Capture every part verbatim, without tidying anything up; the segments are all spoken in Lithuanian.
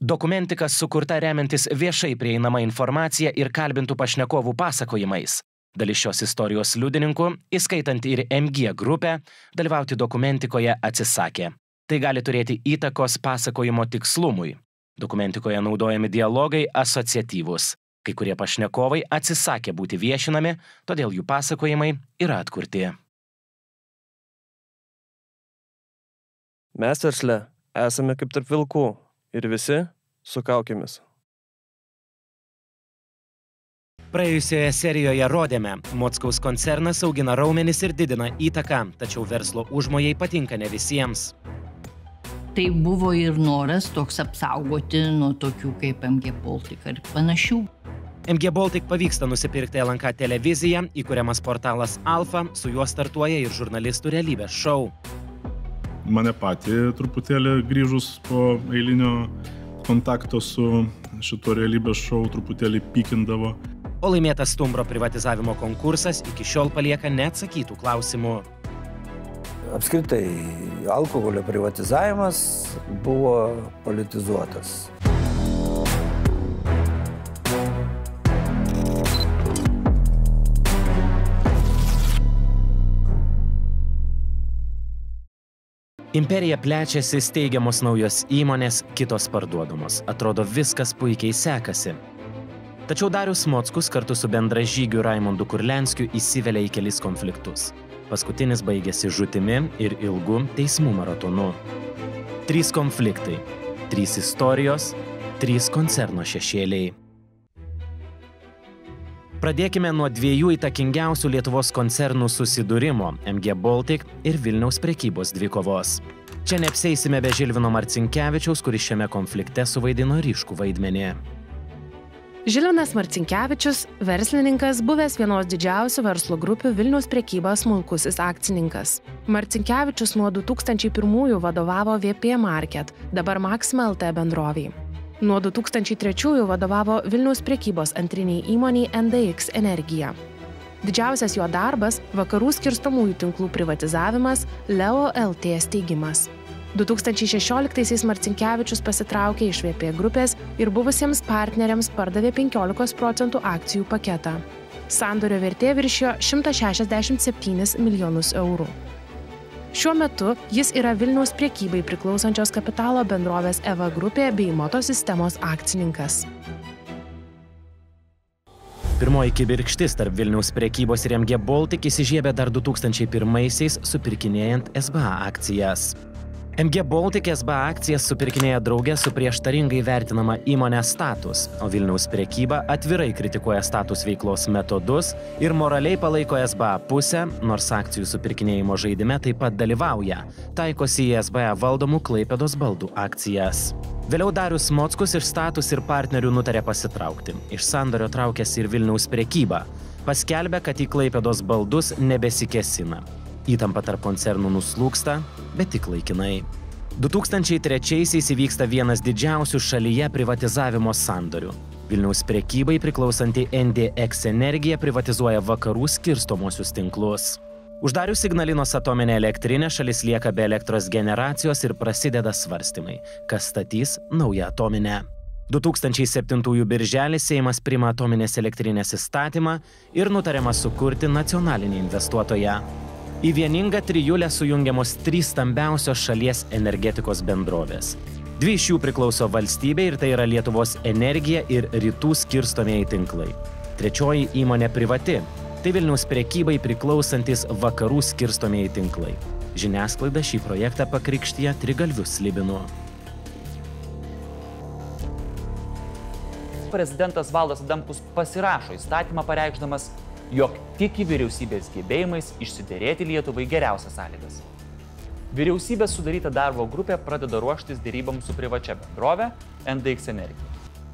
Dokumentika sukurta remiantis viešai prieinama informacija ir kalbintų pašnekovų pasakojimais. Dalis šios istorijos liudininkų, įskaitant ir M G grupę, dalyvauti dokumentikoje atsisakė. Tai gali turėti įtakos pasakojimo tikslumui. Dokumentikoje naudojami dialogai asociatyvūs. Kai kurie pašnekovai atsisakė būti viešinami, todėl jų pasakojimai yra atkurti. Mes versle esame kaip tarp vilkų ir visi su kaukėmis. Praėjusioje serijoje rodėme, Mockaus koncernas augina raumenis ir didina įtaką, tačiau verslo užmojai patinka ne visiems. Tai buvo ir noras toks apsaugoti nuo tokių kaip M G Baltic ir panašių. M G Baltic pavyksta nusipirkti L N K televiziją, įkuriamas portalas Alfa, su juo startuoja ir žurnalistų realybės šou. Mane patį truputėlį grįžus po eilinio kontakto su šito realybės šou truputėlį pykindavo. O laimėtas stumbro privatizavimo konkursas iki šiol palieka neatsakytų klausimų. Apskritai, alkoholio privatizavimas buvo politizuotas. Imperija plečiasi, steigiamos naujos įmonės, kitos parduodamos. Atrodo, viskas puikiai sekasi. Tačiau Darius Mockus kartu su bendražygiu Raimondu Kurlianskiu įsivelia į kelis konfliktus. Paskutinis baigėsi žūtimi ir ilgu teismų maratonu. Trys konfliktai, trys istorijos, trys koncerno šešėliai. Pradėkime nuo dviejų įtakingiausių Lietuvos koncernų susidūrimo – M G Baltic ir Vilniaus prekybos dvikovos. Čia neapsieisime be Žilvino Marcinkevičiaus, kuris šiame konflikte suvaidino ryškų vaidmenį. Žilvinas Marcinkevičius – verslininkas, buvęs vienos didžiausių verslo grupių Vilniaus prekybos smulkusis akcininkas. Marcinkevičius nuo du tūkstančiai pirmųjų vadovavo V P Market, dabar Maxima L T bendrovei. Nuo du tūkstančiai trečiųjų vadovavo Vilniaus prekybos antriniai įmoniai N D X Energija. Didžiausias jo darbas – vakarų skirstomųjų tinklų privatizavimas, Leo L T steigimas. du tūkstančiai šešioliktaisiais Marcinkevičius pasitraukė iš V P grupės ir buvusiems partneriams pardavė penkiolikos procentų akcijų paketą. Sandorio vertė viršijo šimtą šešiasdešimt septynis milijonus eurų. Šiuo metu jis yra Vilniaus prekybai priklausančios kapitalo bendrovės EVA grupė bei Motosistemos akcininkas. Pirmoji kibirkštis tarp Vilniaus prekybos ir M G Baltic įsižiebė dar du tūkstančiai pirmaisiais supirkinėjant S B A akcijas. M G Baltic S B A akcijas supirkinėja drauge su prieštaringai vertinama įmonė Status, o Vilniaus prekyba atvirai kritikuoja Status veiklos metodus ir moraliai palaiko S B A pusę, nors akcijų supirkinėjimo žaidime taip pat dalyvauja, taikosi į S B A valdomų Klaipėdos baldų akcijas. Vėliau Darius Mockus iš Status ir partnerių nutarė pasitraukti. Iš sandorio traukėsi ir Vilniaus prekyba. Paskelbė, kad į Klaipėdos baldus nebesikesina. Įtampa tarp koncernų nuslūksta, bet tik laikinai. du tūkstančiai trečiaisiais įvyksta vienas didžiausių šalyje privatizavimo sandorių. Vilniaus prekybai priklausanti N D X Energija privatizuoja vakarų skirstomosius tinklus. Uždarius Ignalinos atominę elektrinę, šalis lieka be elektros generacijos ir prasideda svarstymai, kas statys naują atominę. du tūkstančiai septintųjų birželį Seimas priima atominės elektrinės įstatymą ir nutariama sukurti nacionalinį investuotoją. Į vieningą trijulę sujungiamos trys stambiausios šalies energetikos bendrovės. Dvi iš jų priklauso valstybei ir tai yra Lietuvos Energija ir Rytų skirstomieji tinklai. Trečioji įmonė privati. Tai Vilniaus prekybai priklausantis vakarų skirstomieji tinklai. Žiniasklaida šį projektą pakrikštija trigalviu slibinu. Prezidentas Valdas Adamkus pasirašo įstatymą pareikšdamas, jog tiki vyriausybės gebėjimais išsiderėti Lietuvai geriausias sąlygas. Vyriausybės sudaryta darbo grupė pradeda ruoštis deryboms su privačia bendrove N D X Energija.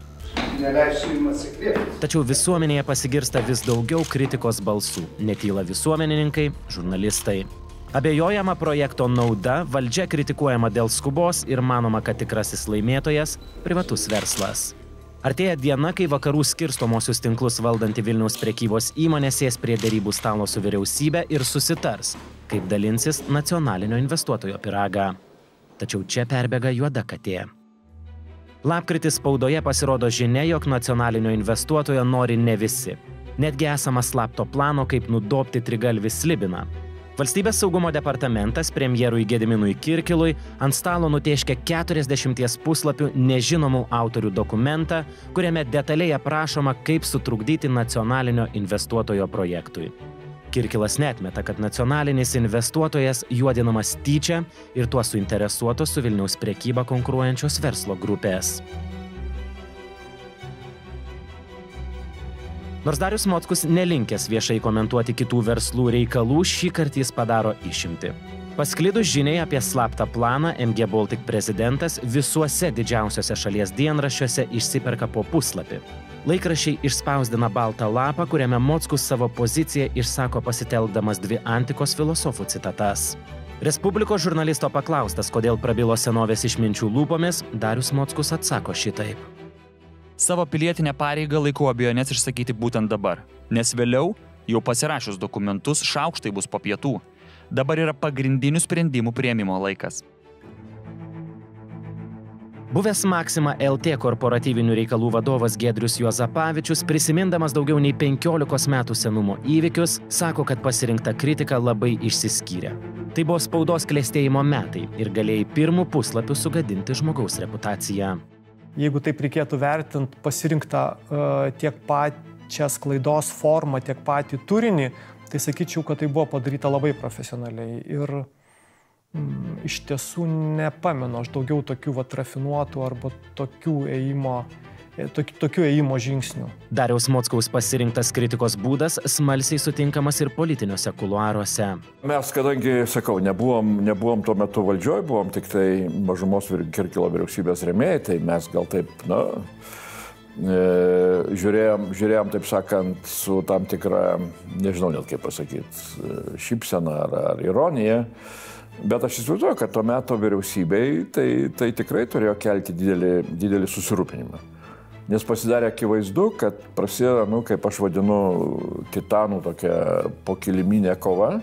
Tačiau visuomenėje pasigirsta vis daugiau kritikos balsų. Netyla visuomenininkai, žurnalistai. Abejojama projekto nauda, valdžia kritikuojama dėl skubos ir manoma, kad tikrasis laimėtojas – privatus verslas. Artėja diena, kai vakarų skirstomosius tinklus valdanti Vilniaus prekybos įmonė sės prie derybų stalo su vyriausybe ir susitars, kaip dalinsis nacionalinio investuotojo pyragą. Tačiau čia perbėga juoda katė. Lapkritį spaudoje pasirodo žinia, jog nacionalinio investuotojo nori ne visi. Netgi esama slapto plano, kaip nudobti trigalvį Slibiną. Valstybės saugumo departamentas premjerui Gediminui Kirkilui ant stalo nutėškė keturiasdešimties puslapių nežinomų autorių dokumentą, kuriame detaliai aprašoma, kaip sutrukdyti nacionalinio investuotojo projektui. Kirkilas neatmeta, kad nacionalinis investuotojas juodinamas tyčia ir tuo suinteresuotos su Vilniaus prekyba konkuruojančios verslo grupės. Nors Darius Mockus nelinkęs viešai komentuoti kitų verslų reikalų, šį kartą jis padaro išimtį. Pasklidus žiniai apie slaptą planą, M G Baltic prezidentas visuose didžiausiuose šalies dienraščiuose išsiperka po puslapį. Laikraščiai išspausdina baltą lapą, kuriame Mockus savo poziciją išsako pasitelkdamas dvi antikos filosofų citatas. Respublikos žurnalisto paklaustas, kodėl prabilo senovės išminčių lūpomis, Darius Mockus atsako šitaip. Savo pilietinę pareigą laikau abejonės išsakyti būtent dabar, nes vėliau, jau pasirašius dokumentus, šaukštai bus po pietų. Dabar yra pagrindinių sprendimų priėmimo laikas. Buvęs Maxima L T korporatyvinių reikalų vadovas Giedrius Juozapavičius, prisimindamas daugiau nei penkiolikos metų senumo įvykius, sako, kad pasirinkta kritika labai išsiskyrė. Tai buvo spaudos klestėjimo metai ir galėjai pirmų puslapių sugadinti žmogaus reputaciją. Jeigu taip reikėtų vertinti pasirinktą uh, tiek pačią sklaidos formą, tiek patį turinį, tai sakyčiau, kad tai buvo padaryta labai profesionaliai. Ir mm, iš tiesų nepamenu aš daugiau tokių vat, rafinuotų arba tokių ėjimo, tokių, tokių ėjimo žingsnių. Dariaus Mockaus pasirinktas kritikos būdas smalsiai sutinkamas ir politiniuose kuluaruose. Mes, kadangi, sakau, nebuvom, nebuvom tuo metu valdžioj, buvom tik tai mažumos Kirkilo vyriausybės rėmėjai, tai mes gal taip, na, e, žiūrėjom, žiūrėjom, taip sakant, su tam tikra, nežinau net kaip pasakyti, šypsena ar, ar ironija. Bet aš įsivaizduoju, kad tuo metu vyriausybei tai, tai tikrai turėjo kelti didelį, didelį susirūpinimą. Nes pasidarė akivaizdu, kad prasideda, nu, kaip aš vadinu, titanų tokia pokiliminė kova.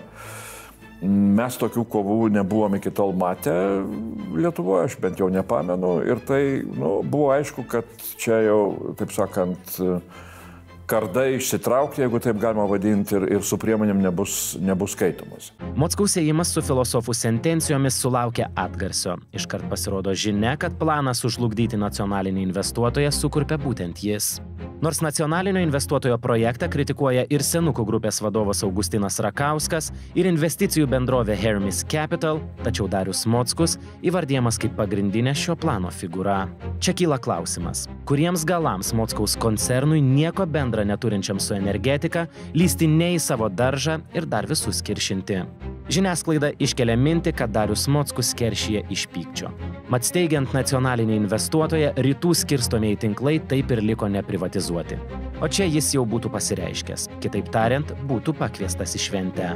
Mes tokių kovų nebuvom iki tol matę Lietuvoje, aš bent jau nepamenu. Ir tai, nu, buvo aišku, kad čia jau, taip sakant, kardai išsitraukti, jeigu taip galima vadinti, ir, ir su priemonėm nebus, nebus skaitomas. Mockaus ėjimas su filosofų sentencijomis sulaukė atgarsio. Iškart pasirodo žinia, kad planą sužlugdyti nacionalinį investuotoją sukurpė būtent jis. Nors nacionalinio investuotojo projektą kritikuoja ir senukų grupės vadovas Augustinas Rakauskas ir investicijų bendrovė Hermes Capital, tačiau Darius Mockus įvardijamas kaip pagrindinė šio plano figūra. Čia kyla klausimas, kuriems galams Mockaus koncernui nieko bendra neturinčiam su energetika, lysti ne į savo daržą ir dar visus kiršinti. Žiniasklaida iškelia mintį, kad Darius Mockus keršyje iš pykčio. Mat steigiant nacionalinį investuotoją, rytų skirstomieji tinklai taip ir liko neprivatizuoti. O čia jis jau būtų pasireiškęs. Kitaip tariant, būtų pakviestas į šventę.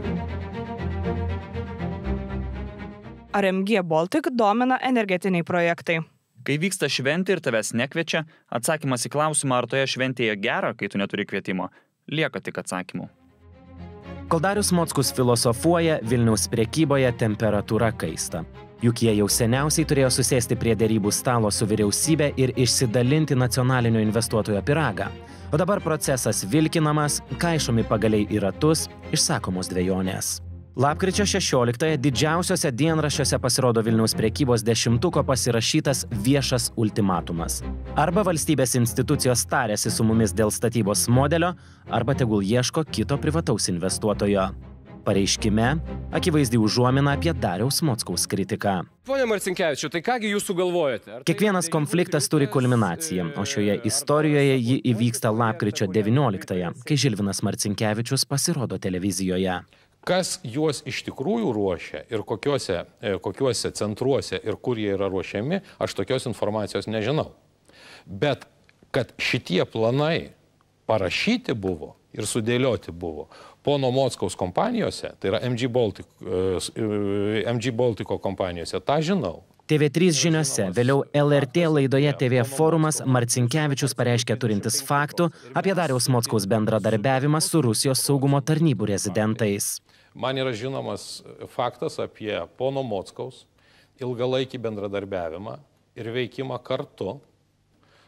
Ar M G Baltic domina energetiniai projektai? Kai vyksta šventė ir tavęs nekviečia, atsakymas į klausimą, ar toje šventėje gera, kai tu neturi kvietimo, lieka tik atsakymu. Kol Darius Mockus filosofuoja, Vilniaus prekyboje temperatūra kaista. Juk jie jau seniausiai turėjo susėsti prie derybų stalo su vyriausybė ir išsidalinti nacionalinio investuotojo pyragą. O dabar procesas vilkinamas, kaišomi pagaliai į ratus, išsakomos dvejonės. Lapkričio šešioliktąją didžiausiuose dienraščiuose pasirodo Vilniaus prekybos dešimtuko pasirašytas viešas ultimatumas. Arba valstybės institucijos tarėsi su mumis dėl statybos modelio, arba tegul ieško kito privataus investuotojo. Pareiškime akivaizdi užuomina apie Dariaus Mockaus kritiką. Pone Marcinkevičiau, tai kągi jūs sugalvojate? Kiekvienas konfliktas turi kulminaciją, o šioje istorijoje ji įvyksta lapkričio devynioliktąją, kai Žilvinas Marcinkevičius pasirodo televizijoje. Kas juos iš tikrųjų ruošia ir kokiuose, kokiuose centruose ir kur jie yra ruošiami, aš tokios informacijos nežinau. Bet kad šitie planai parašyti buvo ir sudėlioti buvo pono Mockaus kompanijose, tai yra M G Baltic, M G Baltico kompanijose, tą žinau. T V trys žiniose, vėliau L R T laidoje T V forumas Marcinkevičius pareiškė turintis faktų apie Dariaus Mockaus bendradarbiavimą su Rusijos saugumo tarnybų rezidentais. Man yra žinomas faktas apie pono Mockaus ilgalaikį bendradarbiavimą ir veikimą kartu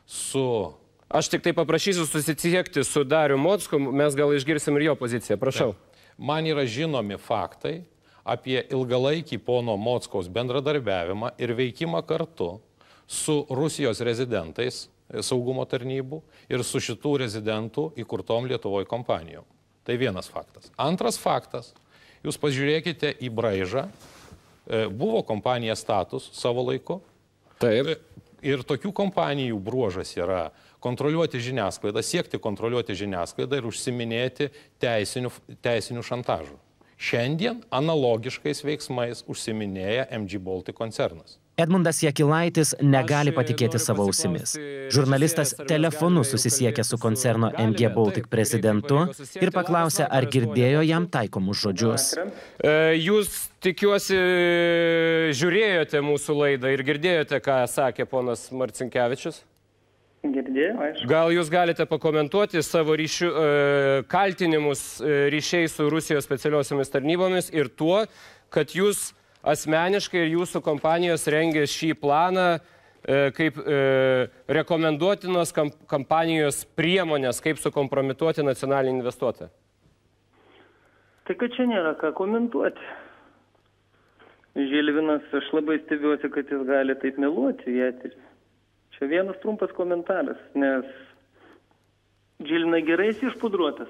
su... Aš tik tai paprašysiu susisiekti su Dariu Mocku, mes gal išgirsim ir jo poziciją. Prašau. Man yra žinomi faktai apie ilgalaikį pono Mockaus bendradarbiavimą ir veikimą kartu su Rusijos rezidentais saugumo tarnybų ir su šitų rezidentų įkurtom Lietuvoje kompanijom. Tai vienas faktas. Antras faktas, jūs pažiūrėkite į braižą, buvo kompanija Status savo laiku. Taip. Ir tokių kompanijų bruožas yra kontroliuoti žiniasklaidą, siekti kontroliuoti žiniasklaidą ir užsiminėti teisinių, teisinių šantažų. Šiandien analogiškais veiksmais užsiminėja M G Baltic koncernas. Edmundas Jakilaitis negali patikėti savo ausimis. Žurnalistas telefonu susisiekė su koncerno M G Baltic prezidentu ir paklausė, ar girdėjo jam taikomus žodžius. Jūs, tikiuosi, žiūrėjote mūsų laidą ir girdėjote, ką sakė ponas Marcinkevičius? Girdėjau, aišku. Gal jūs galite pakomentuoti savo ryšių, kaltinimus ryšiais su Rusijos specialiosiomis tarnybomis ir tuo, kad jūs asmeniškai ir jūsų kompanijos rengė šį planą kaip rekomenduotinos kampanijos priemonės, kaip sukompromituoti nacionalinį investuotoją? Tai kad čia nėra ką komentuoti. Žilvinas, aš labai stebiuosi, kad jis gali taip meluoti į eterį. Čia vienas trumpas komentaras, nes Žilvina gerai esi išpudruotas.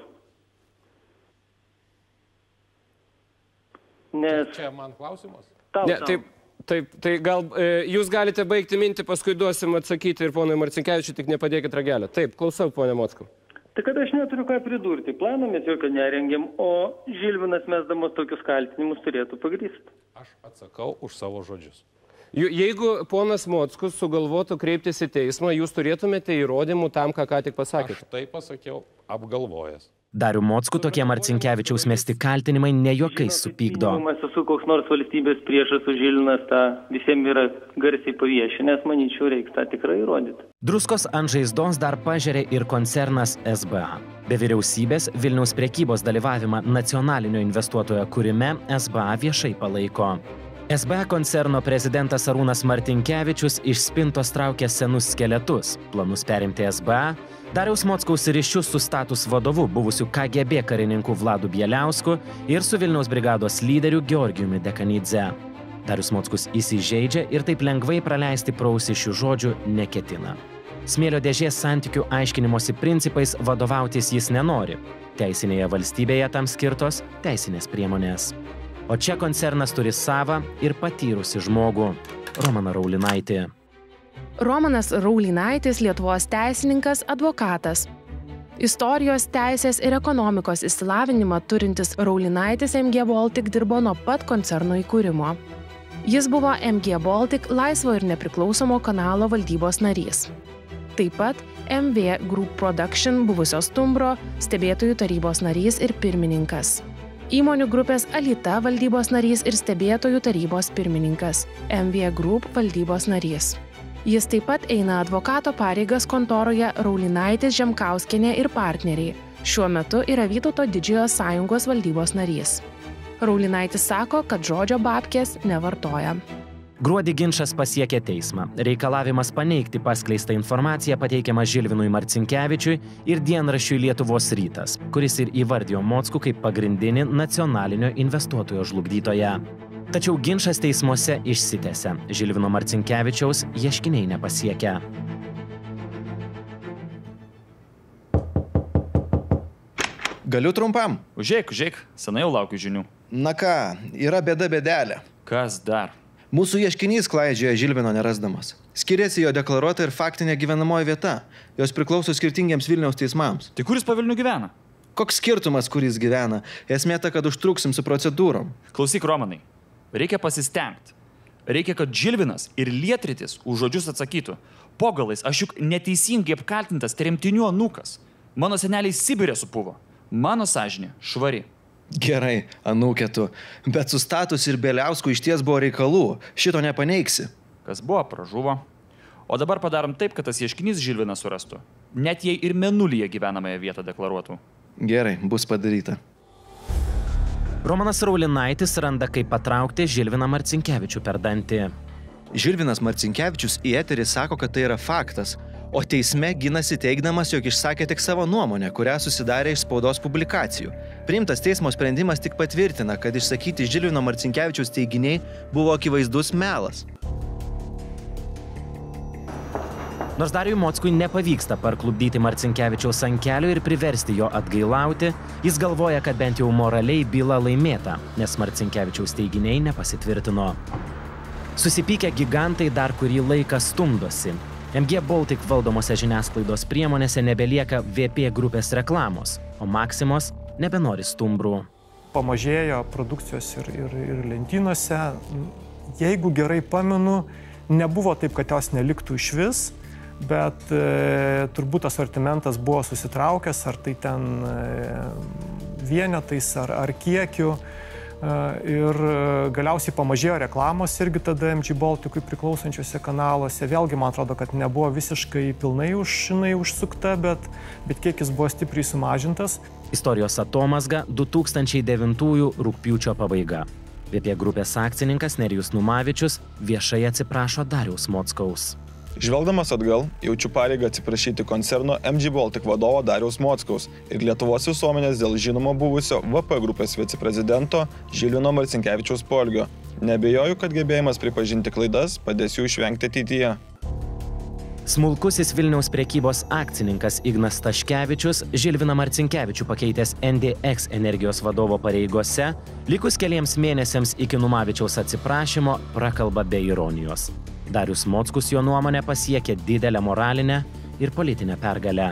Nes... Čia man klausimas? Tau, ne, taip, taip, tai gal e, jūs galite baigti mintį, paskui duosim atsakyti ir ponui Marcinkevičiui, tik nepadėkit ragelio. Taip, klausau, ponė Mockau. Tai kad aš neturiu ką pridurti. Planą mes jokio nerengėm, o Žilvinas mesdamas tokius kaltinimus turėtų pagrįsti. Aš atsakau už savo žodžius. Jeigu ponas Mockus sugalvotų kreiptis į teismą, jūs turėtumėte įrodymų tam, ką ką tik pasakėte. Aš tai pasakiau apgalvojęs. Darių Mockų tokie Marcinkevičiaus mesti kaltinimai ne juokais supykdo. Aš esu koks nors valstybės priešas, o Žilvinas tą visiems yra garsiai paviešinęs, manyčiau, reikia tą tikrai įrodyti. Druskos ant žaizdos dar pažerė ir koncernas S B A. Be vyriausybės Vilniaus prekybos dalyvavimą nacionalinio investuotojo kūrime S B A viešai palaiko. S B A koncerno prezidentas Arūnas Martinkevičius iš spintos traukė senus skeletus, planus perimti S B A, Dariaus Mockaus ryšius su Status vadovu, buvusiu K G B karininku Vladu Bieliausku ir su Vilniaus brigados lyderiu Georgijumi Dekanidze. Darius Mockus įsižeidžia ir taip lengvai praleisti pro ausį šių žodžių neketina. Smėlio dėžės santykių aiškinimosi principais vadovautis jis nenori. Teisinėje valstybėje tam skirtos teisinės priemonės. O čia koncernas turi savą ir patyrusi žmogų – Romaną Raulinaitį. Romanas Raulinaitis – Lietuvos teisininkas, advokatas. Istorijos, teisės ir ekonomikos išsilavinimą turintis Raulinaitis M G Baltic dirbo nuo pat koncerno įkūrimo. Jis buvo M G Baltic laisvo ir nepriklausomo kanalo valdybos narys. Taip pat M V Group Production buvusios Stumbro stebėtojų tarybos narys ir pirmininkas. Įmonių grupės Alita valdybos narys ir stebėtojų tarybos pirmininkas, M V Group valdybos narys. Jis taip pat eina advokato pareigas kontoroje Raulinaitis, Žemkauskienė ir partneriai. Šiuo metu yra Vytauto Didžiojo sąjungos valdybos narys. Raulinaitis sako, kad žodžio babkės nevartoja. Gruodį ginčas pasiekė teismą. Reikalavimas paneigti paskleistą informaciją pateikiamas Žilvinui Marcinkevičiui ir dienraščiui Lietuvos rytas, kuris ir įvardijo Mockų kaip pagrindinį nacionalinio investuotojo žlugdytoją. Tačiau ginčas teismuose išsitęsė. Žilvino Marcinkevičiaus ieškiniai nepasiekia. Galiu trumpam? Užeik, užeik, senai jau laukiu žinių. Na ką, yra bėda bėdelė. Kas dar? Mūsų ieškinys klaidžioja Žilvino nerasdamas. Skiriasi jo deklaruota ir faktinė gyvenamoji vieta. Jos priklauso skirtingiems Vilniaus teismams. Tai kuris po Vilnių gyvena? Koks skirtumas, kur jis gyvena? Esmė ta, kad užtruksim su procedūrom. Klausyk, Romanai, reikia pasistengti. Reikia, kad Žilvinas ir Lietritis už žodžius atsakytų. Po galais aš juk neteisingai apkaltintas tremtinių anūkas. Mano seneliai Sibirė supuvo. Mano sąžinė švari. Gerai, anūkė tu, bet su Status ir Bieliausku išties buvo reikalų, šito nepaneigsi. Kas buvo, pražuvo. O dabar padarom taip, kad tas ieškinys Žilviną surastų. Net jei ir Mėnulyje gyvenamąją vietą deklaruotų. Gerai, bus padaryta. Romanas Raulinaitis randa, kaip patraukti Žilviną Marcinkevičių per dantį. Žilvinas Marcinkevičius į eterį sako, kad tai yra faktas, o teisme ginasi teigdamas, jog išsakė tik savo nuomonę, kurią susidarė iš spaudos publikacijų. Priimtas teismo sprendimas tik patvirtina, kad išsakyti Žilvino Marcinkevičiaus teiginiai buvo akivaizdus melas. Nors Dariui Mockui nepavyksta parklubdyti Marcinkevičiaus ant kelių ir priversti jo atgailauti, jis galvoja, kad bent jau moraliai byla laimėta, nes Marcinkevičiaus teiginiai nepasitvirtino. Susipykę gigantai dar kurį laiką stumdosi. M G Baltic valdomose žiniasklaidos priemonėse nebelieka V P grupės reklamos, o Maximos nebenori stumbrų. Pamažėjo produkcijos ir, ir, ir lentynose. Jeigu gerai pamenu, nebuvo taip, kad jos neliktų iš vis, bet e, turbūt asortimentas buvo susitraukęs, ar tai ten e, vienetais, ar, ar kiekiu. E, ir galiausiai pamažėjo reklamos irgi tada M G Balticui priklausančiuose kanaluose. Vėlgi, man atrodo, kad nebuvo visiškai pilnai užšinai užsukta, bet, bet kiekis buvo stipriai sumažintas. Istorijos atomazga du tūkstančiai devintųjų rugpjūčio pabaiga. V P grupės akcininkas Nerijus Numavičius viešai atsiprašo Dariaus Mockaus. Žvelgdamas atgal, jaučiu pareigą atsiprašyti koncerno M G Baltic vadovo Dariaus Mockaus ir Lietuvos visuomenės dėl žinomo buvusio V P grupės viceprezidento Žilvino Marcinkevičiaus poelgio. Neabejoju, kad gebėjimas pripažinti klaidas padės jų išvengti ateityje. Smulkusis Vilniaus prekybos akcininkas Ignas Staškevičius Žilviną Marcinkevičių pakeitęs N D X energijos vadovo pareigose, likus keliems mėnesiams iki Numavičiaus atsiprašymo, prakalba be ironijos. Darius Mockus jo nuomonę pasiekė didelę moralinę ir politinę pergalę.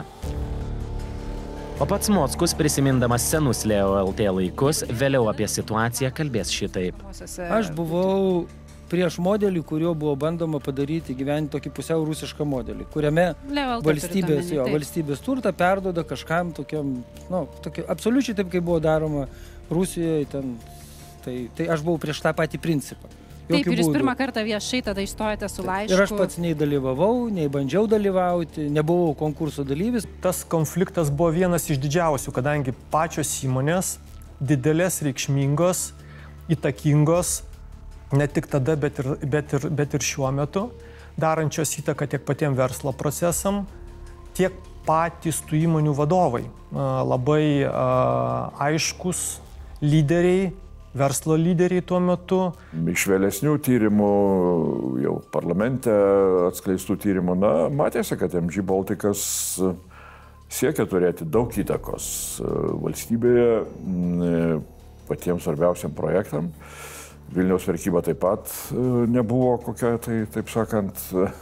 O pats Mockus, prisimindamas senus Leo L T laikus, vėliau apie situaciją kalbės šitaip. Aš buvau prieš modelį, kurio buvo bandoma padaryti gyventi tokį pusiau rusišką modelį, kuriame valstybės, jo, valstybės turtą perduoda kažkam tokiam, nu, tokia, absoliučiai taip, kaip buvo daroma Rusijoje, ten, tai, tai aš buvau prieš tą patį principą. Taip, ir jūs pirmą kartą viešai tada išstojate su laišku. Ir aš pats nei dalyvavau, nei bandžiau dalyvauti, nebuvau konkurso dalyvis. Tas konfliktas buvo vienas iš didžiausių, kadangi pačios įmonės, didelės, reikšmingos, įtakingos, ne tik tada, bet ir, bet ir, bet ir šiuo metu, darančios įtaką tiek patiem verslo procesam, tiek patys tų įmonių vadovai. Labai aiškus lyderiai, verslo lyderiai tuo metu. Iš vėlesnių tyrimų, jau parlamente atskleistų tyrimų, na, matėsi, kad M G Balticas siekia turėti daug įtakos valstybėje patiems svarbiausiam projektam. Vilniaus prekyba taip pat nebuvo kokia, tai, taip sakant,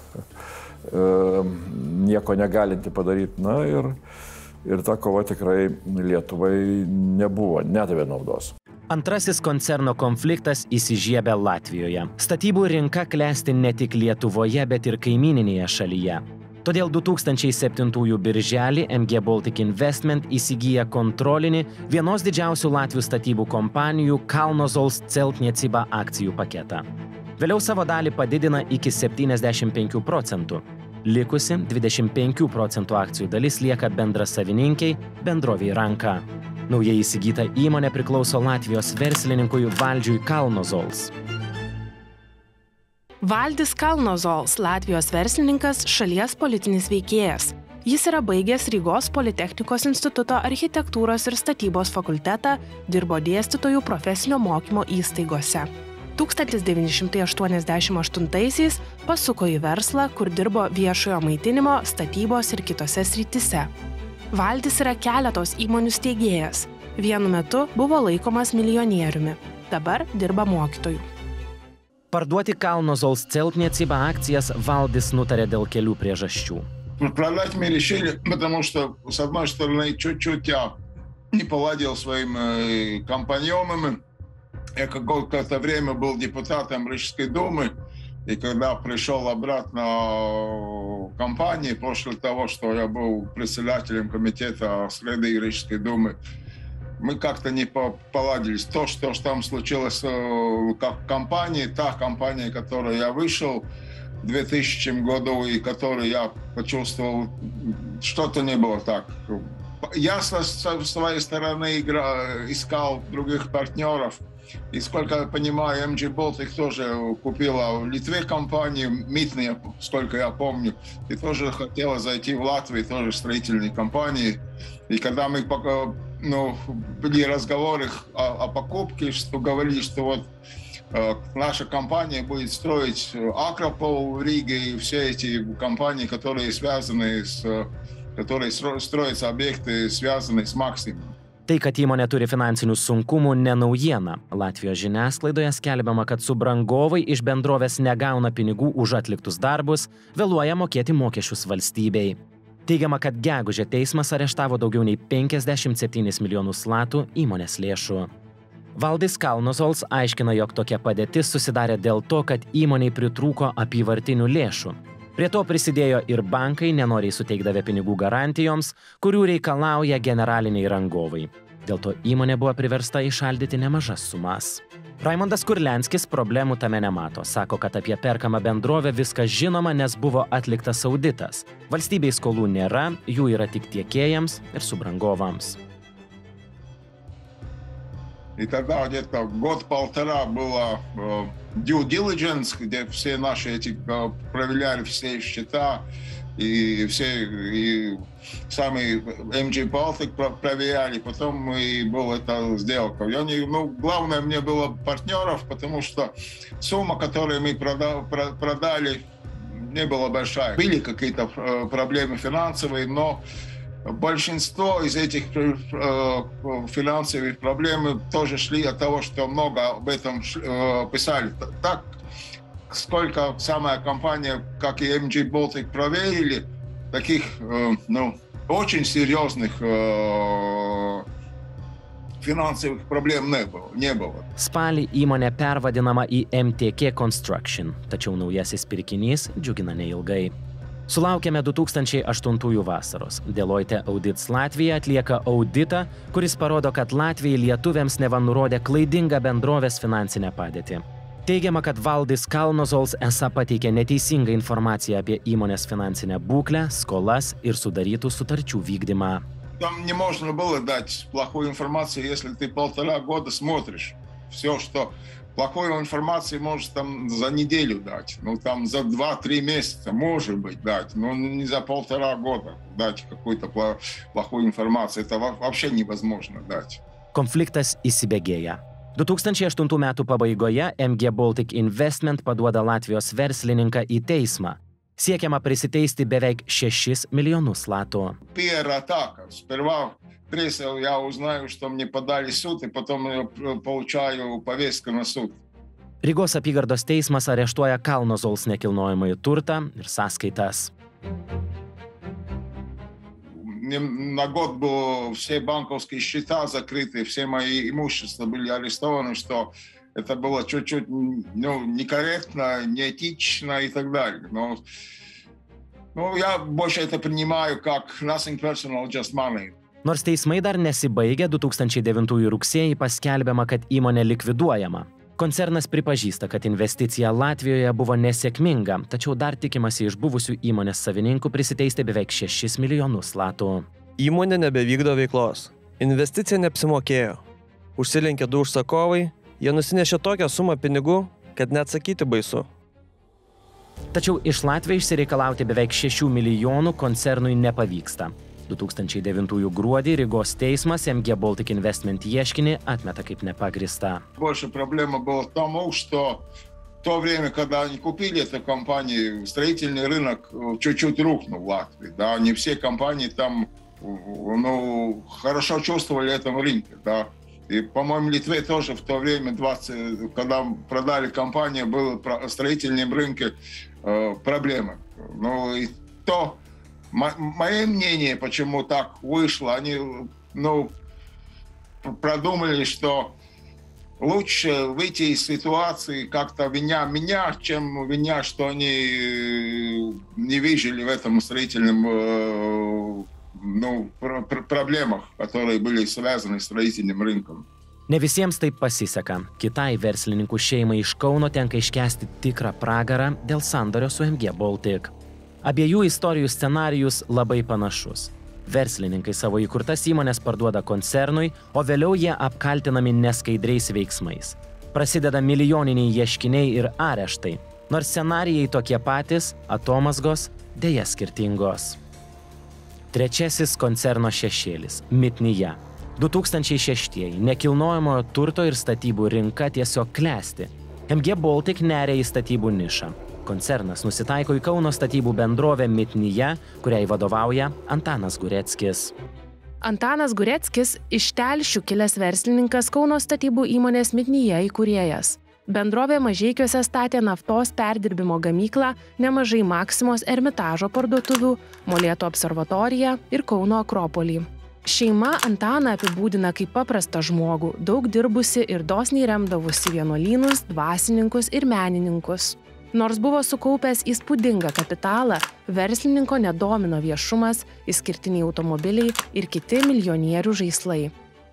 nieko negalinti padaryti. Na, ir, ir ta kova tikrai Lietuvai nebuvo, nedavė naudos. Antrasis koncerno konfliktas įsižiebė Latvijoje. Statybų rinka klesti ne tik Lietuvoje, bet ir kaimyninėje šalyje. Todėl du tūkstančiai septintųjų birželį M G Baltic Investment įsigyja kontrolinį vienos didžiausių Latvių statybų kompanijų Kalnozols Celtniecība akcijų paketą. Vėliau savo dalį padidina iki septyniasdešimt penkių procentų. Likusi dvidešimt penkių procentų akcijų dalis lieka bendrasavininkiai bendrovei Ranka. Naujai įsigyta įmonė priklauso Latvijos verslininkui Valdžiui Kalnozols. Valdis Kalnozols, Latvijos verslininkas, šalies politinis veikėjas. Jis yra baigęs Rygos Politechnikos instituto architektūros ir statybos fakultetą, dirbo dėstytojų profesinio mokymo įstaigose. tūkstantis devyni šimtai aštuoniasdešimt aštuntaisiais pasuko į verslą, kur dirbo viešojo maitinimo, statybos ir kitose srityse. Valdis yra keletos įmonių steigėjas. Vienu metu buvo laikomas milijonieriumi. Dabar dirba mokytoju. Parduoti Kalnozols Celtniecība акцияс Вaldis nutarė dėl kelių priežasčių. Продать мы решили, потому что, с одной стороны, чуть-чуть я не поладил своими компаньонами. Я какое-то время был депутатом Рижской думы, и когда пришел обратно в компанию, после того, что я был председателем комитета среды Рижской думы, мы как-то не поладились. То, что там случилось в компании, та компания, которой я вышел в двухтысячном году, и которой я почувствовал, что-то не было так. Я со своей стороны искал других партнеров, И, сколько я понимаю, эм джи Baltic тоже купила в Литве компанию, митные, сколько я помню, и тоже хотела зайти в Латвию, тоже строительные компании. И когда мы ну, были разговоры о, о покупке, что говорили, что вот э, наша компания будет строить Акропол в Риге и все эти компании, которые связаны с, которые строятся объекты, связанные с Максимом. Tai, kad įmonė turi finansinių sunkumų, ne naujiena. Latvijos žiniasklaidoje skelbiama, kad subrangovai iš bendrovės negauna pinigų už atliktus darbus, vėluoja mokėti mokesčius valstybei. Teigiama, kad gegužę teismas areštavo daugiau nei penkiasdešimt septynis milijonus latų įmonės lėšų. Valdis Kalnozols aiškina, jog tokia padėtis susidarė dėl to, kad įmoniai pritrūko apyvartinių lėšų. Prie to prisidėjo ir bankai, nenoriai suteikdavę pinigų garantijoms, kurių reikalauja generaliniai rangovai. Dėl to įmonė buvo priversta įšaldyti nemažas sumas. Raimondas Kurlianskis problemų tame nemato. Sako, kad apie perkamą bendrovę viskas žinoma, nes buvo atliktas auditas. Valstybei skolų nėra, jų yra tik tiekėjams ir subrangovams. И тогда где-то год-полтора было э, due diligence, где все наши эти э, проверяли все счета, и все и сами эм джи Baltic проверяли, потом и была эта сделка. Я не, ну, главное мне было партнеров, потому что сумма, которую мы продали, продали, не была большая. Были какие-то э, проблемы финансовые, но большинство из этих э, финансовых проблем тоже шли от того, что много об этом э, писали. Так, сколько самая компания, как и эм джи Baltic, проверили, таких э, ну, очень серьезных э, финансовых проблем не было. Не было. Spalį įmonė pervadinama į эм тэ ка Construction, tačiau naujasis pirkinys džiugina neilgai. Sulaukėme du tūkstančiai aštuntųjų vasaros. Deloitte Audits Latvija atlieka auditą, kuris parodo, kad Latvijai lietuviams neva nurodė klaidingą bendrovės finansinę padėtį. Teigiama, kad Valdis Kalnozols esą pateikė neteisingą informaciją apie įmonės finansinę būklę, skolas ir sudarytų sutarčių vykdymą. Там не можно было дать плохую информацию, если ты полтора года смотришь. Все, что плохой информации может там за неделю дать, ну там за два-три месяца, может быть, дать, но не за полтора года дать какую-то плохую информацию. Это вообще невозможно дать. Konfliktas įsibėgėja. du tūkstančiai aštuntų metų pabaigoje эм джи Baltic Investment paduoda Latvijos verslininką į teismą. Siekiama prisiteisti beveik šešis milijonus latų. Первая атака. Сперва пресса я узнаю, что мне подали суд, и потом я получаю повестку на суд. Rygos apygardos teismas areštuoja Kalnozols nekilnojamąjį turtą ir sąskaitas. На год было все банковские счета закрыты, все мои имущества были арестованы, что это было чуть-чуть ну, некорректно, неэтично и так далее. Но, ну, я больше это принимаю как nothing personal, just money. Nors teismai dar nesibaigė, du tūkstančiai devintųjų rugsėjį paskelbiama, kad įmonė likviduojama. Koncernas pripažįsta, kad investicija Latvijoje buvo nesėkminga, tačiau dar tikimasi iš buvusių įmonės savininkų prisiteisti beveik šešis milijonus latų. Įmonė nebevykdo veiklos. Investicija neapsimokėjo. Užsilenkė du užsakovai, jie nusinešė tokią sumą pinigų, kad net sakyti baisu. Tačiau iš Latvijos išsireikalauti beveik šešių milijonų koncernui nepavyksta. du tūkstančiai devintųjų gruodį Rygos teismas эм джи Baltic Investment ieškinį atmeta kaip nepagrįstą. Больше проблема была в том, что в то время, когда они купили эту компанию, строительный рынок чуть-чуть рухнул в Латвии. Да? Не все компании там ну, хорошо чувствовали этом рынке. Да? И, по-моему, в Литве тоже в то время, двадцать, когда продали компанию, было в строительном рынке э, проблемы. Ну, и то, мое мнение, почему так вышло, они ну, продумали, что лучше выйти из ситуации как-то виня меня, чем виня, что они не выжили в этом строительном э, ну, пр- проблемах, которые были связаны с строительным рынком. Ne visiems taip pasiseka. Kitai verslininkų šeimai iš Kauno tenka iškęsti tikrą pragarą dėl sandorio su эм джи Baltic. Abiejų istorijų scenarijus labai panašus. Verslininkai savo įkurtas įmonės parduoda koncernui, o vėliau jie apkaltinami neskaidriais veiksmais. Prasideda milijoniniai ieškiniai ir areštai, nors scenarijai tokie patys, atomazgos dėja skirtingos. Trečiasis koncerno šešėlis – Mitnyje. du tūkstančiai šeštieji nekilnojamojo turto ir statybų rinka tiesiog klesti. M G Baltic neria į statybų nišą. Koncernas nusitaiko į Kauno statybų bendrovę Mitnyje, kuriai vadovauja Antanas Gureckis. Antanas Gureckis iš Telšių kilęs verslininkas, Kauno statybų įmonės Mitnyje įkūrėjas. Bendrovė Mažeikiuose statė naftos perdirbimo gamyklą, nemažai Maksimos Ermitažo parduotuvių, Molėtų observatoriją ir Kauno Akropolį. Šeima Antaną apibūdina kaip paprastą žmogų, daug dirbusi ir dosniai remdavusi vienuolynus, dvasininkus ir menininkus. Nors buvo sukaupęs įspūdingą kapitalą, verslininko nedomino viešumas, išskirtiniai automobiliai ir kiti milijonierių žaislai.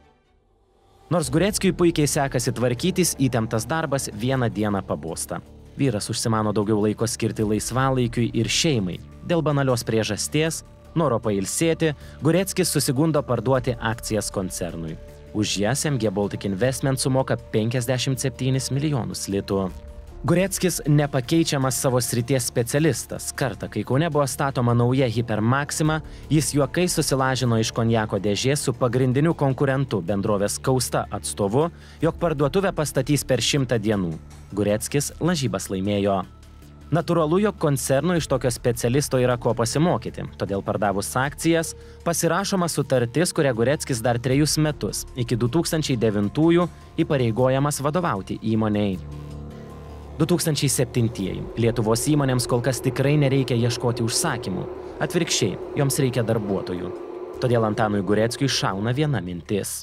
Nors Gureckiui puikiai sekasi tvarkytis, įtemptas darbas vieną dieną pabosta. Vyras užsimano daugiau laiko skirti laisvalaikiui ir šeimai. Dėl banalios priežasties, noro pailsėti, Gureckis susigundo parduoti akcijas koncernui. Už jas M G Baltic Investment sumoka penkiasdešimt septynis milijonus litų. Gureckis nepakeičiamas savo srities specialistas. Kartą, kai Kaune buvo statoma nauja Hiper Maxima, jis juokais susilažino iš konjako dėžės su pagrindiniu konkurentu bendrovės Kausta atstovu, jog parduotuvę pastatys per šimtą dienų. Gureckis lažybas laimėjo. Natūralu, jog koncernui iš tokio specialisto yra ko pasimokyti, todėl pardavus akcijas pasirašoma sutartis, kurią Gureckis dar trejus metus, iki du tūkstančiai devintųjų, įpareigojamas vadovauti įmonei. du tūkstančiai septintieji. Lietuvos įmonėms kol kas tikrai nereikia ieškoti užsakymų. Atvirkščiai, joms reikia darbuotojų. Todėl Antanui Gureckiui šauna viena mintis.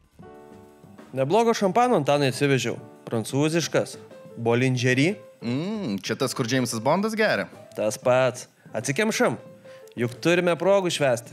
Neblogo šampano Antanai atsivežiau. Prancūziškas. Bolingeri. Mm, čia tas, kur Džeimsas Bondas geria. Tas pats. Atsikemšam. Juk turime progų švęsti.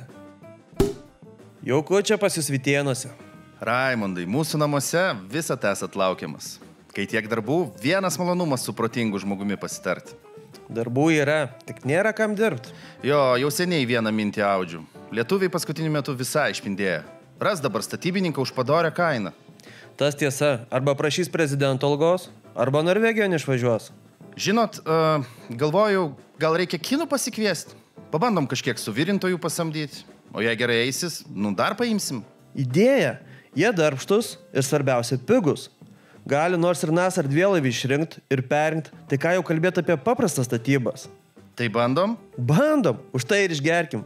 Jauku čia pas jūs Vitėnuose. Raimondai, mūsų namuose visat esat laukiamas. Kai tiek darbų, vienas malonumas su protingu žmogumi pasitarti. Darbų yra, tik nėra kam dirbti. Jo, jau seniai vieną mintį audžiu. Lietuviai paskutiniu metu visai išpindėjo. Ras dabar statybininką už padorę kainą. Tas tiesa, arba prašys prezidento algos, arba Norvegijon išvažiuos. Žinot, uh, galvoju, gal reikia kinų pasikviesti. Pabandom kažkiek suvirintojų pasamdyti. O jei gerai eisis, nu dar paimsim. Idėja. Jie darbštus ir svarbiausia pigus. Gali nors ir nas ar dvielaivį išrinkt ir perinkt, tai ką jau kalbėti apie paprastas statybas. Tai bandom? Bandom, už tai ir išgerkim.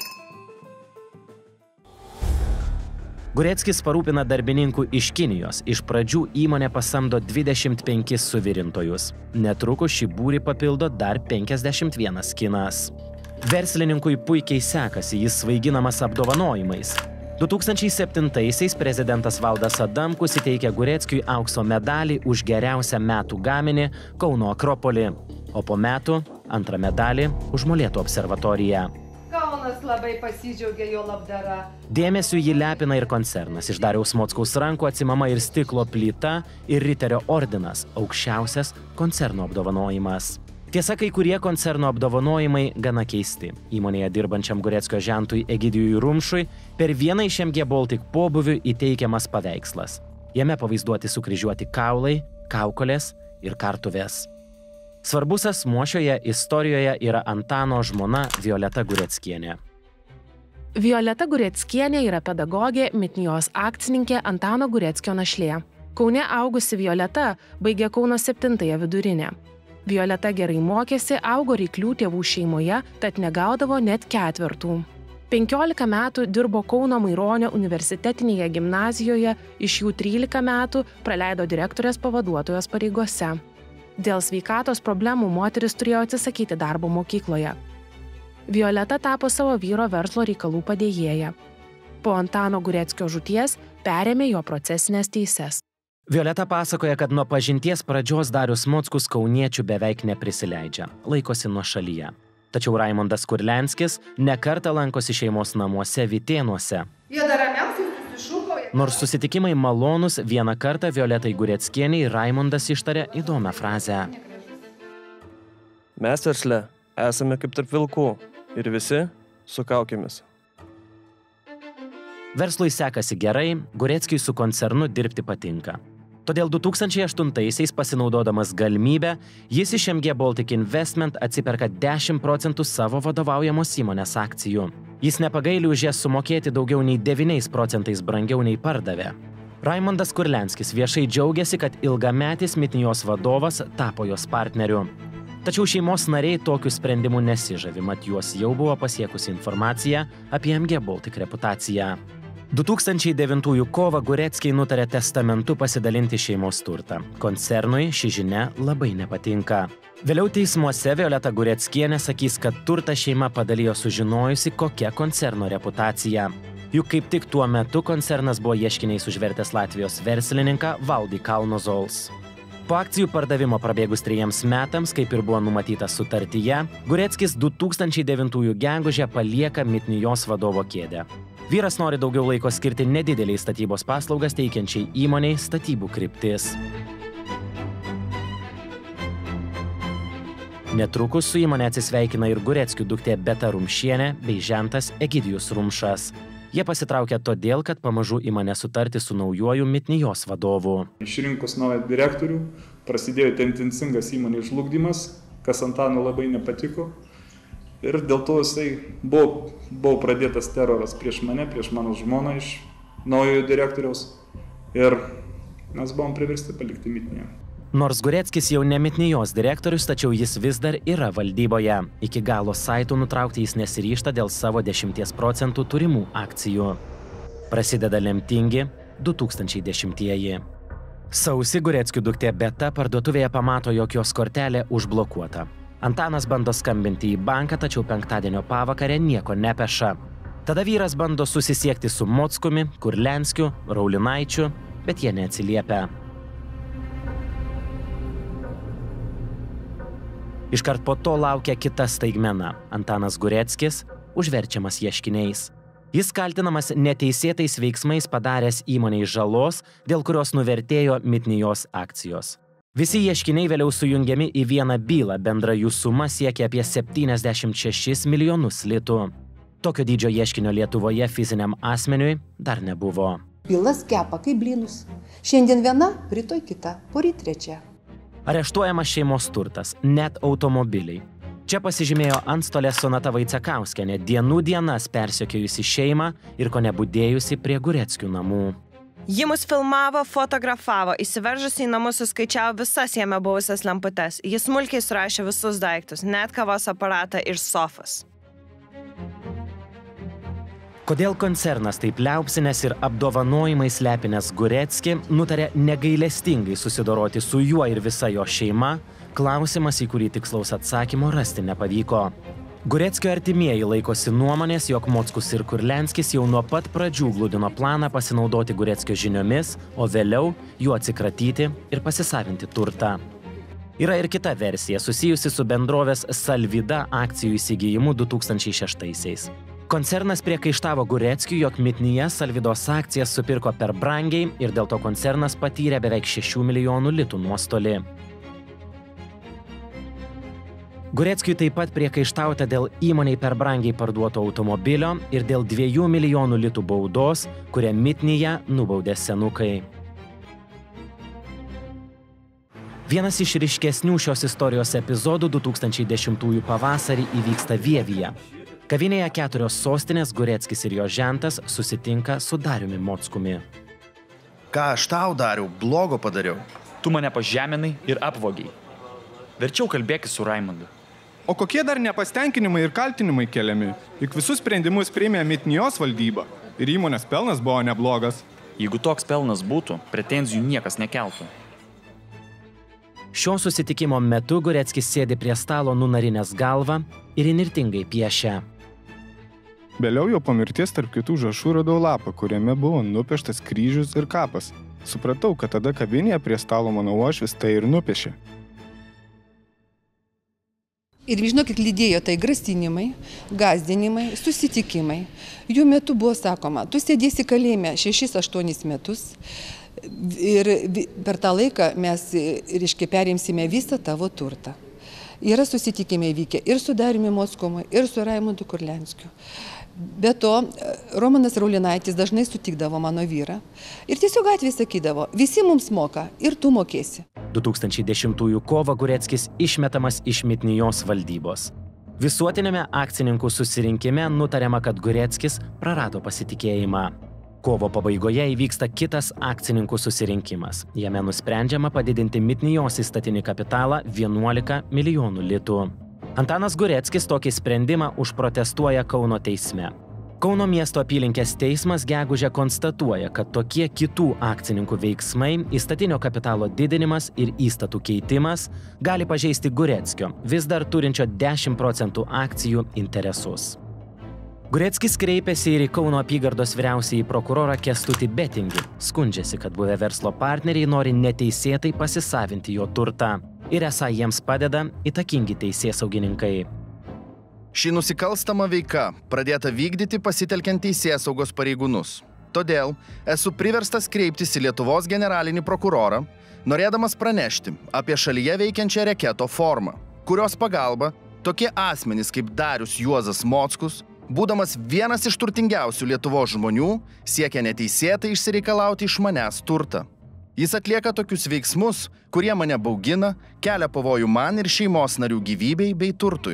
Gureckis parūpina darbininkų iš Kinijos. Iš pradžių įmonė pasamdo dvidešimt penkis suvirintojus. Netrukus šį būrį papildo dar penkiasdešimt vienas kinas. Verslininkui puikiai sekasi, jis svaiginamas apdovanojimais. du tūkstančiai septintaisiais prezidentas Valdas Adamkus įteikė Gureckiui aukso medalį už geriausią metų gaminį Kauno Akropolį, o po metų antrą medalį už Molėtų observatoriją. Kaunas labai pasidžiaugė jo labdara. Dėmesiu jį lepina ir koncernas. Iš Dariaus Mockaus rankų atsimama ir stiklo plyta, ir Riterio ordinas, aukščiausias koncerno apdovanojimas. Tiesa, kai kurie koncerno apdovanojimai gana keisti. Įmonėje dirbančiam Gureckio žentui Egidijui Rumšui per vieną iš M G Baltic pobūvių įteikiamas paveikslas. Jame pavaizduoti sukryžiuoti kaulai, kaukolės ir kartuvės. Svarbus asmuo šioje istorijoje yra Antano žmona Violeta Gureckienė. Violeta Gureckienė yra pedagogė, Mitnijos akcininkė, Antano Gureckio našlė. Kaune augusi Violeta baigė Kauno septintąją vidurinę. Violeta gerai mokėsi, augo reiklių tėvų šeimoje, tad negaudavo net ketvertų. penkiolika metų dirbo Kauno Maironio universitetinėje gimnazijoje, iš jų trylika metų praleido direktorės pavaduotojos pareigose. Dėl sveikatos problemų moteris turėjo atsisakyti darbo mokykloje. Violeta tapo savo vyro verslo reikalų padėjėja. Po Antano Gureckio žūties perėmė jo procesinės teises. Violeta pasakoja, kad nuo pažinties pradžios Darius Mockus kauniečių beveik neprisileidžia, laikosi nuošalyje. Tačiau Raimondas Kurlianskis nekartą lankosi šeimos namuose Vitėnuose. Jie dar ramiausiai susišūkauja. Nors susitikimai malonus, vieną kartą Violetai Gureckienei Raimondas ištarė įdomią frazę. Mes versle esame kaip tarp vilkų ir visi su kaukėmis. Verslui sekasi gerai, Gureckiui su koncernu dirbti patinka. Todėl du tūkstančiai aštuntaisiais pasinaudodamas galimybę, jis iš M G Baltic Investment atsiperka dešimt procentų savo vadovaujamos įmonės akcijų. Jis nepagaili už jas sumokėti daugiau nei devyniais procentais brangiau nei pardavė. Raimondas Kurlianskis viešai džiaugiasi, kad ilgametis Mitnijos vadovas tapo jos partneriu. Tačiau šeimos nariai tokių sprendimų nesižavi, mat juos jau buvo pasiekusi informacija apie M G Baltic reputaciją. du tūkstančiai devintųjų kovą Gureckiai nutarė testamentu pasidalinti šeimos turtą. Koncernui ši žinia labai nepatinka. Vėliau teismuose Violeta Gureckienė sakys, kad turtą šeima padalijo sužinojusi, kokia koncerno reputacija. Juk kaip tik tuo metu koncernas buvo ieškiniais užvertęs Latvijos verslininką Valdį Kalnozols. Po akcijų pardavimo prabėgus trejiems metams, kaip ir buvo numatyta sutartyje, Gureckis du tūkstančiai devintųjų gegužę palieka Mitnijos vadovo kėdę. Vyras nori daugiau laiko skirti nedideliai statybos paslaugas teikiančiai įmoniai Statybų kryptis. Netrukus su įmonė atsisveikina ir Gureckių duktė Beta Rumšienė bei žentas Egidijus Rumšas. Jie pasitraukia todėl, kad pamažu įmonė sutarti su naujuoju Mitnijos vadovu. Išrinkus naują direktorių, prasidėjo tendencingas įmonės žlugdymas, kas Antanui labai nepatiko. Ir dėl to jisai buvo, buvo pradėtas teroras prieš mane, prieš mano žmoną iš naujojo direktoriaus. Ir mes buvom priversti palikti Mitniją. Nors Gureckis jau ne Mitnijos direktorius, tačiau jis vis dar yra valdyboje. Iki galo saitų nutraukti jis nesiryžta dėl savo dešimties procentų turimų akcijų. Prasideda lemtingi du tūkstančiai dešimtieji. Sausį Gureckių duktė Beta parduotuvėje pamato, jog jos kortelė užblokuota. Antanas bando skambinti į banką, tačiau penktadienio pavakarę nieko nepeša. Tada vyras bando susisiekti su Mockumi, Kurlianskiu, Raulinaičiu, bet jie neatsiliepia. Iškart po to laukia kita staigmena. Antanas Gureckis užverčiamas ieškiniais. Jis kaltinamas neteisėtais veiksmais padaręs įmonei žalos, dėl kurios nuvertėjo Mitnijos akcijos. Visi ieškiniai vėliau sujungiami į vieną bylą, bendra jų suma siekia apie septyniasdešimt šešis milijonus litų. Tokio dydžio ieškinio Lietuvoje fiziniam asmeniui dar nebuvo. Bylas kepa kaip blynus. Šiandien viena, rytoj kita, poryt trečia. Areštuojamas šeimos turtas, net automobiliai. Čia pasižymėjo antstolė Sonata Vaicekauskienė, dienų dienas persekiojusi šeimą ir ko nebudėjusi prie Gureckių namų. Ji mus filmavo, fotografavo, įsiveržusi į namus suskaičiavo visas jame buvusias lemputes. Jis smulkiai surašė visus daiktus, net kavos aparatą ir sofas. Kodėl koncernas taip liaupsinęs ir apdovanojimais lepinęs Gureckį nutarė negailestingai susidoroti su juo ir visa jo šeima, klausimas, į kurį tikslaus atsakymo rasti nepavyko. Gureckio artimieji laikosi nuomonės, jog Mockus ir Kurlianskis jau nuo pat pradžių gludino planą pasinaudoti Gureckio žiniomis, o vėliau jų atsikratyti ir pasisavinti turtą. Yra ir kita versija, susijusi su bendrovės Salvida akcijų įsigijimu du tūkstančiai šeštaisiais. Koncernas priekaištavo Gureckiui, jog Mitnija Salvidos akcijas supirko per brangiai ir dėl to koncernas patyrė beveik šešių milijonų litų nuostolį. Gureckiui taip pat priekaištauta dėl įmoniai per brangiai parduoto automobilio ir dėl dviejų milijonų litų baudos, kurią Mitnija nubaudė senukai. Vienas iš ryškesnių šios istorijos epizodų du tūkstančiai dešimtųjų pavasarį įvyksta Vievyje. Kavinėje Keturios sostinės Gureckis ir jo žentas susitinka su Dariumi Mockumi. Ką aš tau, Dariau, blogo padariau? Tu mane pažeminai ir apvogiai. Verčiau kalbėkis su Raimondu. O kokie dar nepastenkinimai ir kaltinimai keliami? Juk visus sprendimus priėmė Mitnijos valdyba ir įmonės pelnas buvo neblogas. Jeigu toks pelnas būtų, pretenzijų niekas nekeltų. Šio susitikimo metu Gureckis sėdi prie stalo nunarinęs galvą ir įnirtingai piešia. Vėliau jo po mirties tarp kitų užrašų radau lapą, kuriame buvo nupieštas kryžius ir kapas. Supratau, kad tada kavinėje prie stalo mano uošvis tai ir nupiešė. Ir žinokit, lydėjo tai grasinimai, gąsdinimai, susitikimai. Jų metu buvo sakoma, tu sėdėsi kalėjime šešis aštuonis metus ir per tą laiką mes, reiškia, perimsime visą tavo turtą. Yra susitikimai vykę ir su Dariumi Mockovu, ir su Raimundu Kurlianskiu. Be to, Romanas Raulinaitis dažnai sutikdavo mano vyrą ir tiesiog gatvėje sakydavo, visi mums moka ir tu mokėsi. du tūkstančiai dešimtųjų kovą Gureckis išmetamas iš Mitnijos valdybos. Visuotinėme akcininkų susirinkime nutariama, kad Gureckis prarado pasitikėjimą. Kovo pabaigoje įvyksta kitas akcininkų susirinkimas. Jame nusprendžiama padidinti Mitnijos įstatinį kapitalą vienuolika milijonų litų. Antanas Gureckis tokį sprendimą užprotestuoja Kauno teisme. Kauno miesto apylinkės teismas gegužę konstatuoja, kad tokie kitų akcininkų veiksmai, įstatinio kapitalo didinimas ir įstatų keitimas gali pažeisti Gureckio, vis dar turinčio dešimt procentų akcijų interesus. Gureckis kreipėsi ir į Kauno apygardos vyriausiąjį prokurorą Kęstutį Betingį. Skundžiasi, kad buvę verslo partneriai nori neteisėtai pasisavinti jo turtą ir esą jiems padeda įtakingi teisėsaugininkai. Ši nusikalstama veika pradėta vykdyti pasitelkiant teisėsaugos pareigūnus. Todėl esu priverstas kreiptis į Lietuvos generalinį prokurorą, norėdamas pranešti apie šalyje veikiančią reketo formą, kurios pagalba tokie asmenys kaip Darius Juozas Mockus, būdamas vienas iš turtingiausių Lietuvos žmonių, siekia neteisėtai išsireikalauti iš manęs turtą. Jis atlieka tokius veiksmus, kurie mane baugina, kelia pavojų man ir šeimos narių gyvybei bei turtui.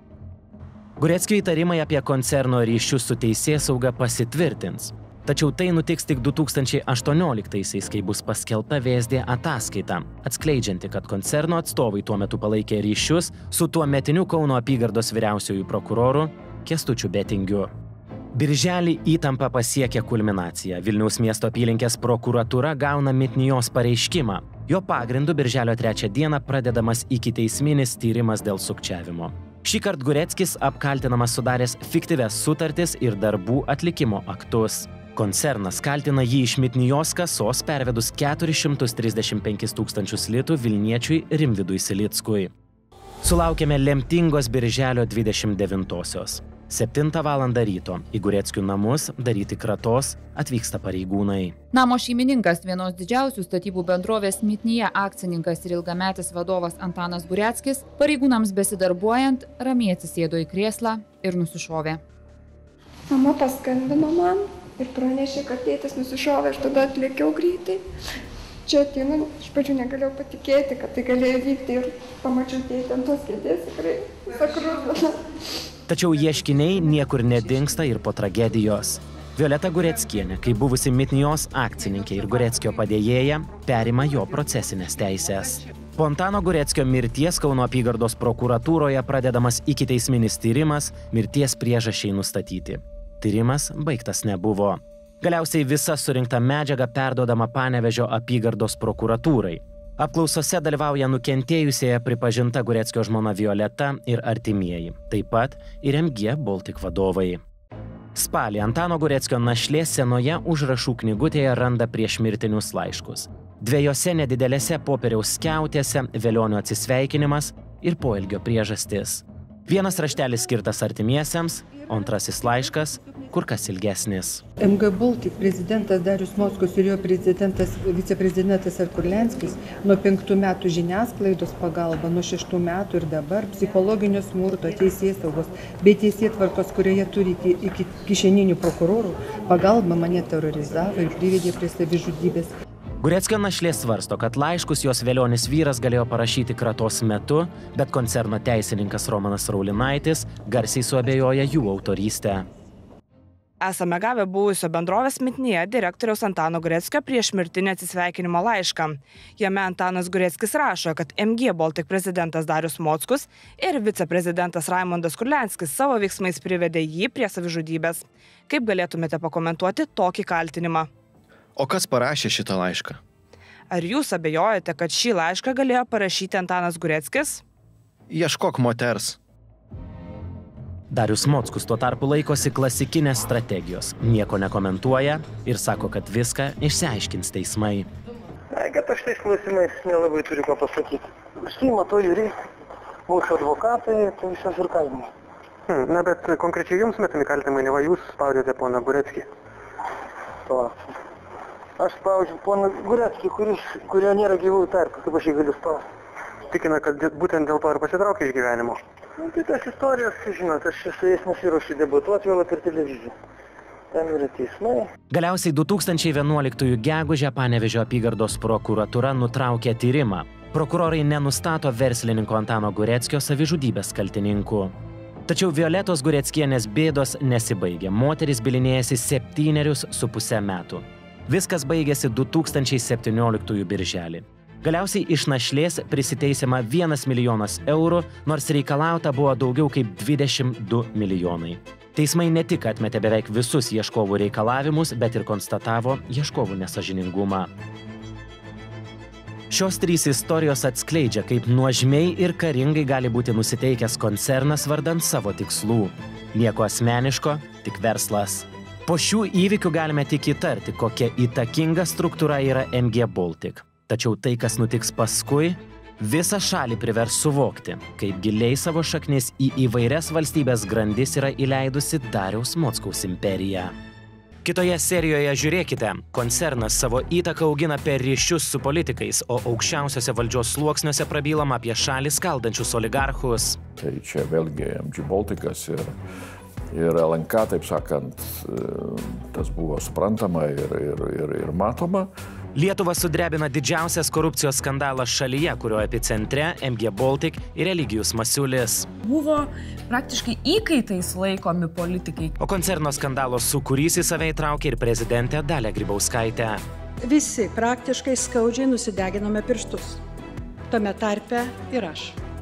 Gureckio įtarimai apie koncerno ryšius su teisėsauga pasitvirtins. Tačiau tai nutiks tik du tūkstančiai aštuonioliktaisiais, kai bus paskelbta V S D ataskaita, atskleidžianti, kad koncerno atstovai tuo metu palaikė ryšius su tuometiniu Kauno apygardos vyriausiuoju prokuroru Kęstučiu Betingiu. Birželį įtampa pasiekia kulminaciją. Vilniaus miesto apylinkės prokuratūra gauna Mitnijos pareiškimą. Jo pagrindu birželio trečią dieną pradedamas ikiteisminis tyrimas dėl sukčiavimo. Šįkart Gureckis apkaltinamas sudaręs fiktyvias sutartis ir darbų atlikimo aktus. Koncernas kaltina jį iš Mitnijos kasos pervedus keturis šimtus trisdešimt penkis tūkstančius litų Vilniečiui Rimvydui Silickui. Sulaukėme lemtingos birželio dvidešimt devintosios. septintą valandą ryto į Gureckių namus daryti kratos atvyksta pareigūnai. Namo šeimininkas, vienos didžiausių statybų bendrovės Mitnyje akcininkas ir ilgametis vadovas Antanas Gureckis, pareigūnams besidarbuojant, ramiai atsisėdo į krėslą ir nusišovė. Mama paskambino man ir pranešė, kad tėtis nusišovė, aš tada atlėkiau greitai. Čia ateinu, iš pradžių negalėjau patikėti, kad tai galėjo vykti ir pamačiau tėtį ant tos kėdės, tikrai sakrūdina. Tačiau ieškiniai niekur nedingsta ir po tragedijos. Violeta Gureckienė, kaip buvusi Mitnijos akcininkė ir Gureckio padėjėja, perima jo procesinės teisės. Po Antano Gureckio mirties Kauno apygardos prokuratūroje pradedamas ikiteisminis tyrimas, mirties priežasčiai nustatyti. Tyrimas baigtas nebuvo. Galiausiai visa surinkta medžiaga perduodama Panevėžio apygardos prokuratūrai. Apklausose dalyvauja nukentėjusėje pripažinta Gureckio žmona Violeta ir artimieji, taip pat ir M G Baltic vadovai. Spalį Antano Gureckio našlė senoje užrašų knygutėje randa priešmirtinius laiškus. Dviejose nedidelėse popieriaus skiautėse velionio atsisveikinimas ir poelgio priežastis. Vienas raštelis skirtas artimiesiems, o antrasis laiškas kur kas ilgesnis. M G Baltic prezidentas Darius Mockus ir jo prezidentas, viceprezidentas Kurlianskis nuo penktų metų žiniasklaidos pagalba, nuo šeštų metų ir dabar psichologinio smurto, teisėsaugos bei teisėtvarkos, kurioje turi iki, iki kišeninių prokurorų, pagalba mane terorizavo ir privedė prie savižudybės. Gureckio našlė svarsto, kad laiškus jos velionis vyras galėjo parašyti kratos metu, bet koncerno teisininkas Romanas Raulinaitis garsiai suabejoja jų autorystę. Esame gavę buvusio bendrovės Mitnyje direktoriaus Antano Gureckio priešmirtinį atsisveikinimo laišką. Jame Antanas Gureckis rašo, kad M G Baltic prezidentas Darius Mockus ir viceprezidentas Raimundas Kurlianskis savo veiksmais privedė jį prie savižudybės. Kaip galėtumėte pakomentuoti tokį kaltinimą? O kas parašė šitą laišką? Ar jūs abejojate, kad šį laišką galėjo parašyti Antanas Gureckis? Ieškok moters. Darius Mockus tuo tarpu laikosi klasikinės strategijos, nieko nekomentuoja ir sako, kad viską išsiaiškins teismai. Na, kad aš tais klausimais nelabai turiu ką pasakyti. Užsiima to jūriai, mūsų advokatai, tai visas ir kalbama. Hmm, na, bet konkrečiai jums metami kaltinimai, ne va jūs spaudėte poną Gureckį. To. Aš spaudžiu poną Gureckį, kuris, kurio nėra gyvųjų tarpų, kaip aš jį galiu spausti. tikina, kad būtent dėl to ir pasitraukė iš gyvenimo. Nu, tai tas istorijas, žinot, aš su jais nesiruošiu debutuoti vėl per televiziją. Ten yra teismai. Galiausiai du tūkstančiai vienuoliktųjų gegužę Panevėžio apygardos prokuratūra nutraukė tyrimą. Prokurorai nenustato verslininko Antano Gureckio savižudybės kaltininkų. Tačiau Violetos Gureckienės bėdos nesibaigė. Moteris bylinėjasi septynerius su pusę metų. Viskas baigėsi du tūkstančiai septynioliktųjų birželį. Galiausiai iš našlės prisiteisiama vienas milijonas eurų, nors reikalauta buvo daugiau kaip dvidešimt du milijonai. Teismai ne tik atmetė beveik visus ieškovų reikalavimus, bet ir konstatavo ieškovų nesažiningumą. Šios trys istorijos atskleidžia, kaip nuožmiai ir karingai gali būti nusiteikęs koncernas vardant savo tikslų. Nieko asmeniško, tik verslas. Po šių įvykių galime tik įtarti, kokia įtakinga struktūra yra M G Baltic. Tačiau tai, kas nutiks paskui, visą šalį privers suvokti, kaip giliai savo šaknis į įvairias valstybės grandis yra įleidusi Dariaus Mockaus imperija. Kitoje serijoje žiūrėkite, koncernas savo įtaką augina per ryšius su politikais, o aukščiausiose valdžios sluoksniuose prabylam apie šalį skaldančius oligarchus. Tai čia vėlgi M G Balticas ir, ir L N K, taip sakant, tas buvo suprantama ir, ir, ir, ir matoma. Lietuvą sudrebina didžiausias korupcijos skandalas šalyje, kurio epicentre M G Baltic ir Eligijus Masiulis. Buvo praktiškai įkaitais laikomi politikai. O koncerno skandalo sūkurys į save įtraukė ir prezidentę Dalią Grybauskaitę. Visi praktiškai skaudžiai nusideginome pirštus. Tame tarpe ir aš.